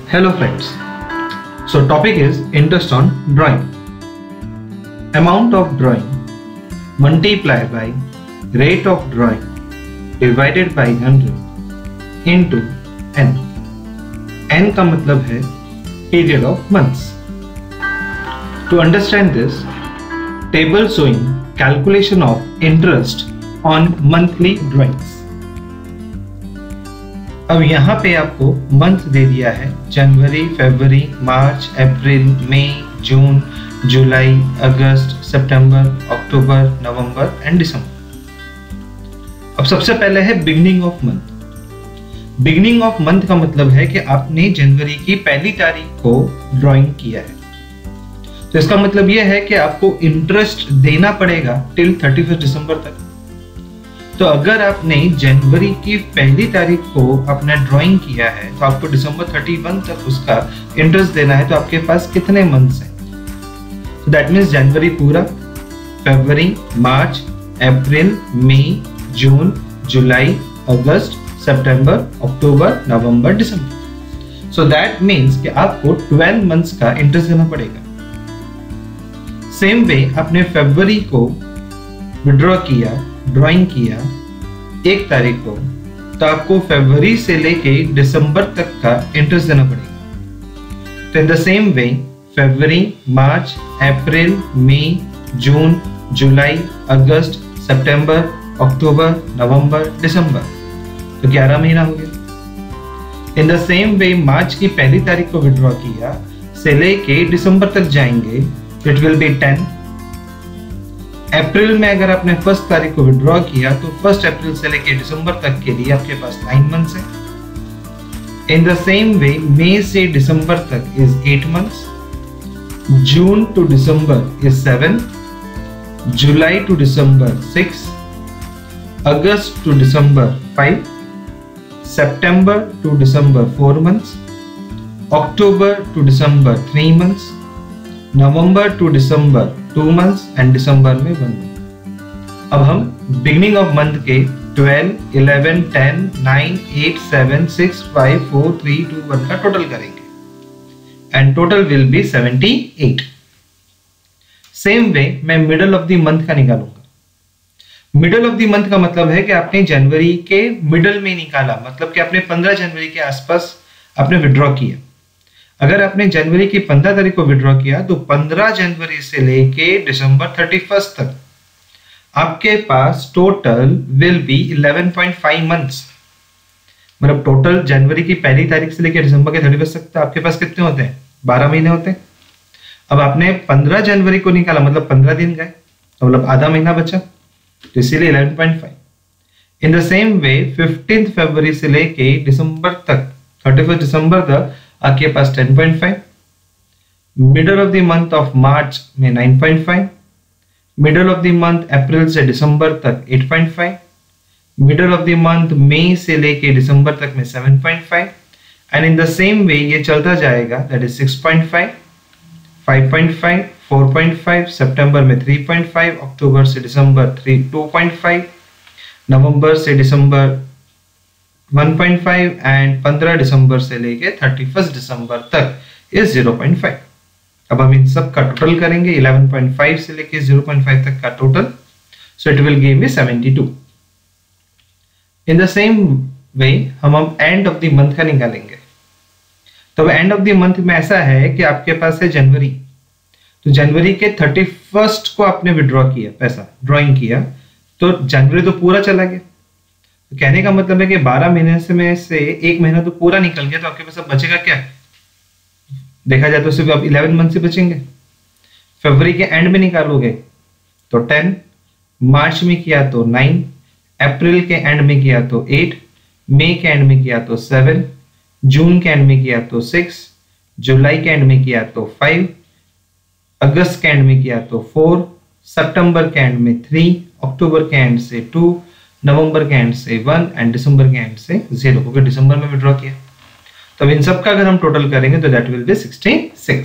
Hello friends. So topic is interest on drawing. Amount of drawing multiplied by rate of drawing divided by 100 into n. n का मतलब है period of months. To understand this, table showing calculation of interest on monthly drawings. अब यहाँ पे आपको month दे दिया है जनवरी, फरवरी, मार्च, अप्रैल, मई, जून, जुलाई, अगस्त, सितंबर, अक्टूबर, नवंबर and दिसंबर। अब सबसे पहले है beginning of month. Beginning of month का मतलब है कि आपने जनवरी की पहली तारीख को ड्राइंग किया है, तो इसका मतलब यह है कि आपको इंटरेस्ट देना पड़ेगा टिल 31 दिसंबर तक। तो अगर आपने जनवरी की पहली तारीख को अपना ड्राइंग किया है तो आपको दिसंबर 31 तक उसका इंटरेस्ट देना है। तो आपके पास कितने मंथ्स हैं? तो दैट मींस जनवरी पूरा, फरवरी, मार्च, अप्रैल, मई, जून, जुलाई, अगस्त, सितंबर, अक्टूबर, नवंबर, दिसंबर। सो दैट मींस कि आपको 12 मंथ्स का इंटरेस्ट देना पड़ेगा। सेम वे आपने फरवरी को विड्रॉ किया, ड्राइंग किया 1 तारीख को, तो आपको फरवरी से लेके दिसंबर तक का इंटरेस्ट देना पड़ेगा। तो इन द सेम वे फरवरी, मार्च, अप्रैल, मई, जून, जुलाई, अगस्त, सितंबर, अक्टूबर, नवंबर, दिसंबर, तो 11 महीना हो गया। इन द सेम वे मार्च की पहली तारीख को विड्रॉ किया से लेके दिसंबर तक जाएंगे, इट विल बी 10। अप्रैल में अगर आपने 1 तारीख को विड्रॉ किया तो 1 अप्रैल से लेकर दिसंबर तक के लिए आपके पास 9 मंथ्स है। इन द सेम वे मई से दिसंबर तक is 8 months, June to December is 7, July to December 6, August to December 5, September to December 4 months, October to December 3 months, November to December 2 months and दिसंबर में 1 मंथ। अब हम बिगनिंग ऑफ मंथ के 12, 11, 10, 9, 8, 7, 6, 5, 4, 3, 2, 1 का total करेंगे and total will be 78। Same way मैं middle of the month का निकालूंगा। मिडल ऑफ द मंथ का मतलब है कि आपने जनवरी के मिडल में निकाला, मतलब कि आपने 15 जनवरी के आसपास आपने विड्रॉ किया। अगर आपने जनवरी की 15 तारीख को विड्रॉ किया तो 15 जनवरी से लेके दिसंबर 31 तक आपके पास टोटल विल बी 11.5 मंथ्स। मतलब टोटल जनवरी की पहली तारीख से लेकर दिसंबर के 31 तक आपके पास कितने होते हैं? 12 महीने होते हैं। अब आपने 15 जनवरी को निकाला, मतलब 15 दिन गए, मतलब आधा महीना बचा, तो इसीलिए 11.5। इन द सेम वे 15 फरवरी से लेके दिसंबर तक 31 दिसंबर तक आपके पास 10.5, middle of the month of March में 9.5, middle of the month April से दिसंबर तक 8.5, middle of the month May से लेके दिसंबर तक में 7.5 and in the same way ये चलता जाएगा, दैट इज 6.5, 5.5, 4.5, सितंबर में 3.5, अक्टूबर से दिसंबर 2.5, नवंबर से दिसंबर 1.5 एंड 15 दिसंबर से लेके 31 दिसंबर तक इज 0.5। अब हम इन सब का टोटल करेंगे, 11.5 से लेके 0.5 तक का total, so it will give me 72। In the same way हम एंड ऑफ द मंथ का निकालेंगे। तो एंड ऑफ द मंथ में ऐसा है कि आपके पास है जनवरी, तो जनवरी के 31 को आपने विड्रॉ किया, पैसा ड्राइंग किया, तो जनवरी तो पूरा चला गया। तो कहने का मतलब है कि 12 महीने में से 1 महीना तो पूरा निकल गया, तो आपके पास अब बचेगा क्या? देखा जाए तो सिर्फ अब 11 मंथ से बचेंगे। फरवरी के एंड में निकालोगे तो 10, मार्च में किया तो 9, अप्रैल के एंड में किया तो 8, मई के एंड में किया तो 7, जून के एंड में किया तो 6, जुलाई के एंड में किया तो 5, अगस्त के एंड में किया तो 4, सितंबर के एंड में 3, अक्टूबर के एंड से 2, नवंबर के एंड से 1 एंड दिसंबर के एंड से 0, क्योंकि दिसंबर में विड्रॉ किया। तो इन सब का अगर हम टोटल करेंगे तो that will be 66।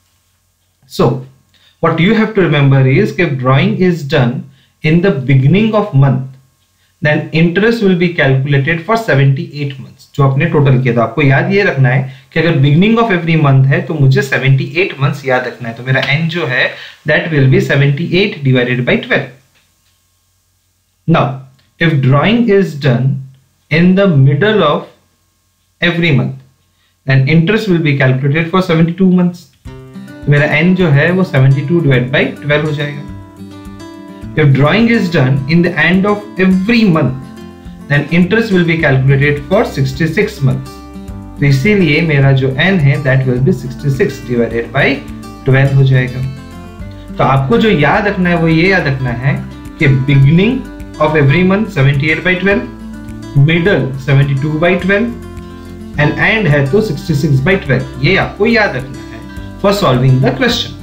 So what you have to remember is कि drawing is done in the beginning of month, then interest will be calculated for 78 months, जो आपने टोटल किया था। आपको याद ये रखना है कि अगर बिगिनिंग ऑफ एवरी मंथ है तो मुझे 78 मंथ्स याद रखना है। तो मेरा n जो है that will be 78 divided by 12। Now if drawing is done in the middle of every month, then interest will be calculated for 72 months. मेरा n जो है वो 72 डिवाइड बाय 12 हो जाएगा। If drawing is done in the end of every month, then interest will be calculated for 66 months. तो इसीलिए मेरा जो n है that will be 66 divided by 12 हो जाएगा। तो आपको जो याद रखना है वो ये याद रखना है कि beginning of every month 78 by 12, middle 72 by 12 and end है तो 66 by 12। ये आपको याद रखना है for solving the question।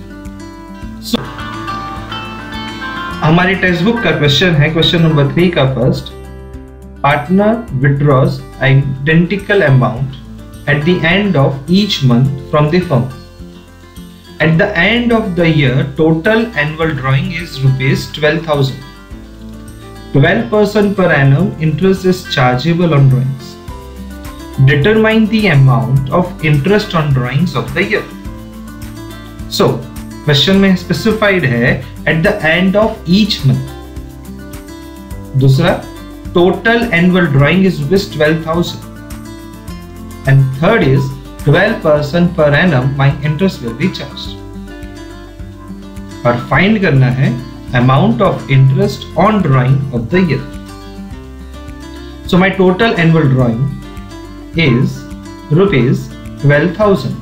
हमारी टेक्स्ट बुक का क्वेश्चन है, क्वेश्चन नंबर 3 का first. Partner withdraws identical amount at the end of each month from the firm. At the end of the year total annual drawing is ₹12,000। 12% per annum interest is chargeable on drawings. Determine the amount of interest on drawings of the year. So question में specified है at the end of each month. दूसरा, total annual drawing is ₹12,000 and third is 12% per annum my interest will be charged. और find करना है amount of interest on drawing of the year. So my total annual drawing is ₹12,000।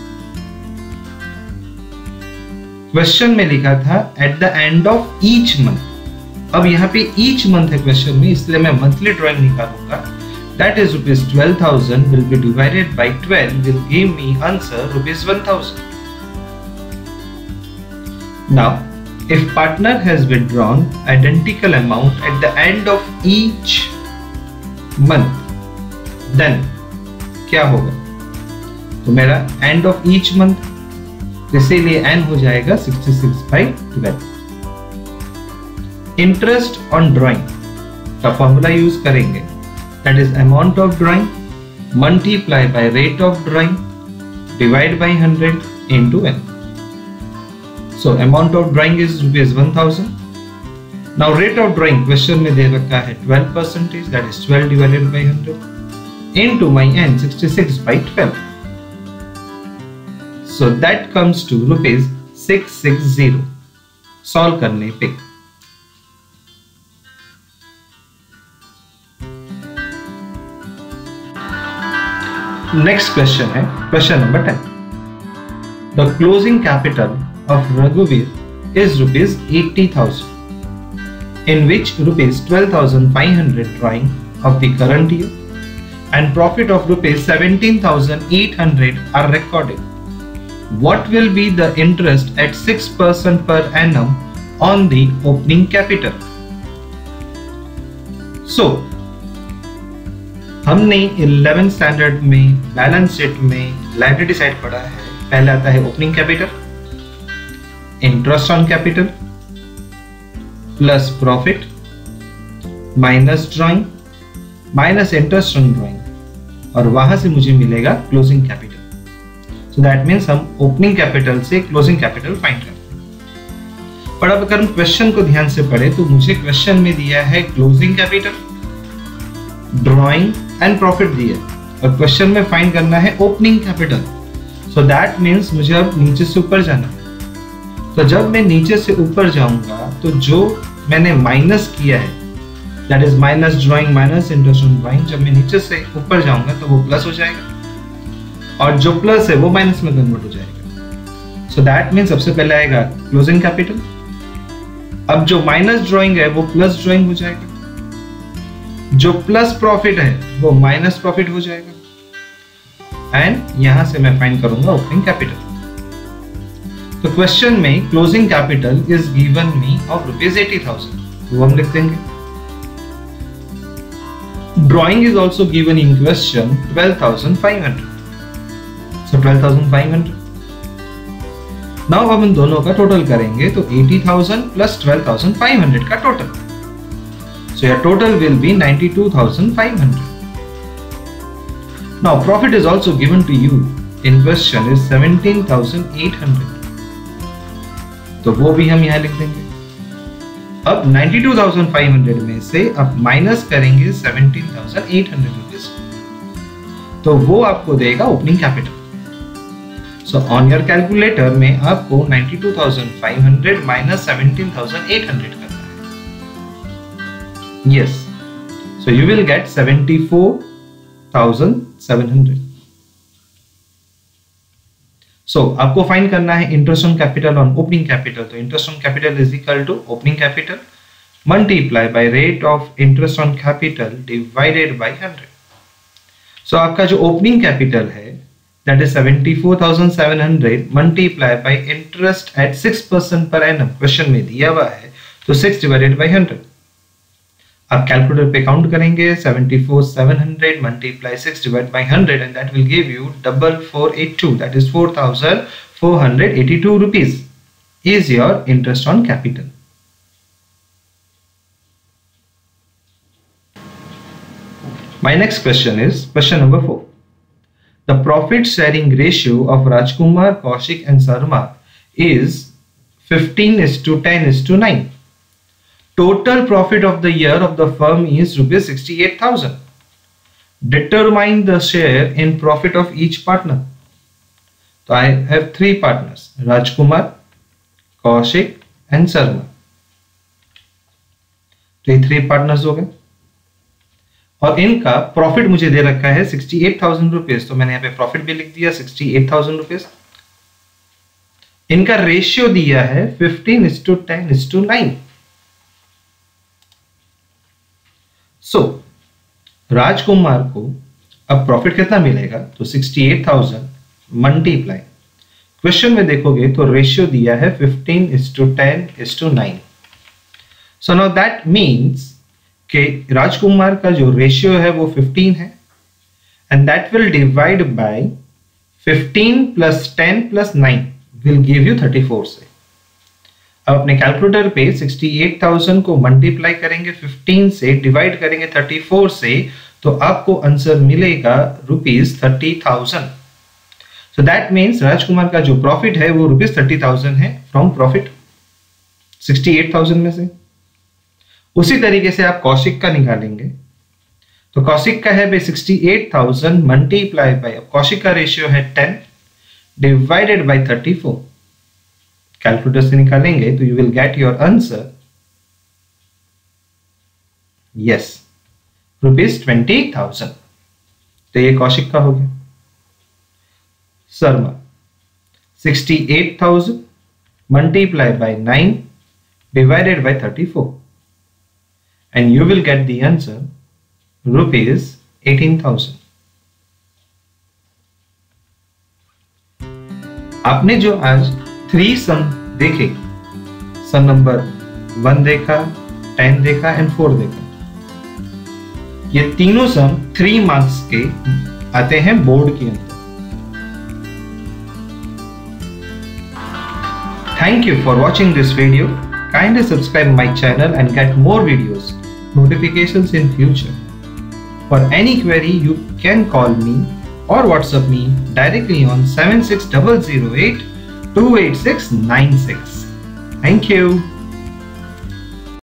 Question में लिखा था at the end of each month. अब यहाँ पे each month है क्वेश्चन में, इसलिए मैं मंथली ड्राइंग निकालूंगा। That is ₹12,000 will be divided by 12 will give me answer ₹1,000। Now if partner has withdrawn identical amount at the end of each month, then क्या होगा? तो मेरा एंड ऑफ ईच मंथ, इसीलिए n हो जाएगा 66 by 12। Interest on drawing का formula use करेंगे, that is amount of drawing multiply by rate of drawing divide by 100 into n। So amount of drawing is ₹1,000। Now rate of drawing question में दे रखा है 12%, that is 12 divided by 100 into माय n 66 by 12। So that comes to ₹660 solve करने पे। Next question है question number 10। The closing capital of रघुवीर is ₹80,000 in which ₹12,500 drawing of the current year and profit of ₹17,800 are recorded. What will be the interest at 6% per annum on the opening capital? So, हमने 11th standard में balance sheet में liability side पढ़ा है। पहले आता है opening capital, interest on capital plus profit minus drawing minus interest on drawing, और वहां से मुझे मिलेगा closing capital. So that means हम ओपनिंग कैपिटल से क्लोजिंग कैपिटल फाइंड करते हैं। पर अब अगर हम क्वेश्चन को ध्यान से पढ़े तो मुझे क्वेश्चन में दिया है closing capital, drawing and profit दिया है, और क्वेश्चन में फाइंड करना है opening capital. So that means मुझे अब नीचे से ऊपर जाना है। तो जब मैं नीचे से ऊपर जाऊंगा तो जो मैंने माइनस किया है, that is minus drawing minus interest on drawing, जब मैं नीचे से ऊपर जाऊंगा तो वो प्लस हो जाएगा, और जो प्लस है वो माइनस में कन्वर्ट हो जाएगा। सो दैट मीन सबसे पहले आएगा क्लोजिंग कैपिटल। अब जो माइनस ड्राइंग है वो प्लस ड्राइंग हो जाएगा, जो प्लस प्रॉफिट है वो माइनस प्रॉफिट हो जाएगा, एंड यहां से मैं फाइंड करूंगा ओपनिंग कैपिटल। तो क्वेश्चन में closing capital is given me of ₹80,000, वो हम लिख देंगे। Drawing is also given in question 12,500, so 12,500। Now हम इन दोनों का टोटल करेंगे तो 80,000 प्लस 12,500 का total. So your total will be 92,500. Now profit is also given to you in question is 17,800. तो वो भी हम यहाँ लिख देंगे। अब 92,500 में से अब माइनस करेंगे 17,800 रुपीज, तो वो आपको देगा opening capital. So on your calculator में आपको 92,500 माइनस 17,800 करना है। Yes, so you will get 74,700। So आपको फाइंड करना है interest on capital on opening capital. तो interest on capital is equal to opening capital multiply by rate of interest on capital divided by 100। So आपका जो opening capital है that is 74,700 multiply by interest at 6% per annum, question में दिया हुआ है, तो 6 divided by 100। आप calculator पे काउंट करेंगे 74,700 multiply 6 divide by 100 and that will give you 4482, that is 4,482 rupees is your interest on capital. My next question is question number 4. The profit sharing ratio of Rajkumar, Kaushik and Sarma is 15:10:9. Total profit of the year of the firm is rupees 68,000. Determine the share in profit of each partner. So I have 3 partners, Rajkumar, Kaushik and Sarma. तो ये 3 partners हो गए और इनका profit मुझे दे रखा है 68,000 rupees, तो मैंने यहाँ पे प्रॉफिट भी लिख दिया 68,000 रुपीज। इनका रेशियो दिया है 15:10:9। सो राजकुमार को अब प्रॉफिट कितना मिलेगा, तो 68,000 मल्टीप्लाई, क्वेश्चन में देखोगे तो रेशियो दिया है 15:10:9। सो नाउ दैट मीन्स कि राजकुमार का जो रेशियो है वो 15 है and that will divide by 15 + 10 + 9 will give you 34 से। अब अपने कैलकुलेटर पे 68,000 को मल्टीप्लाई करेंगे 15 से, डिवाइड करेंगे 34 से, तो आपको आंसर मिलेगा ₹30,000। सो दैट मीन्स राजकुमार का जो प्रॉफिट है वो ₹30,000 है फ्रॉम प्रॉफिट 68,000 में से। उसी तरीके से आप कौशिक का निकालेंगे, तो कौशिक का है 68,000 मल्टीप्लाई बाय, कौशिक का रेशियो है 10 डिवाइडेड बाय 34, कैलकुलेटर से निकालेंगे तो you will get your answer, yes, ₹20,000। तो ये कौशिक का हो गया। Sharma 68,000 multiply by 9 divided by 34 and you will get the answer ₹18,000। आपने जो आज 3 सम देखे, सम नंबर 1 देखा, 10 देखा एंड 4 देखा, ये तीनों सम 3 मार्क्स के आते हैं बोर्ड के अंदर। Thank you for watching this video. Kindly subscribe my channel and get more videos, notifications in future. For any query, you can call me or WhatsApp me directly on 7600828696. Thank you.